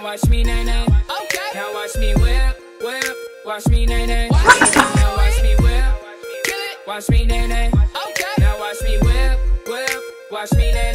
watch me nay nay. Okay. Now watch me whip, whip. Watch me nay nay. Now watch me whip. Kill it. Watch me nay nay. Okay. Now watch me whip, whip. Watch me nay.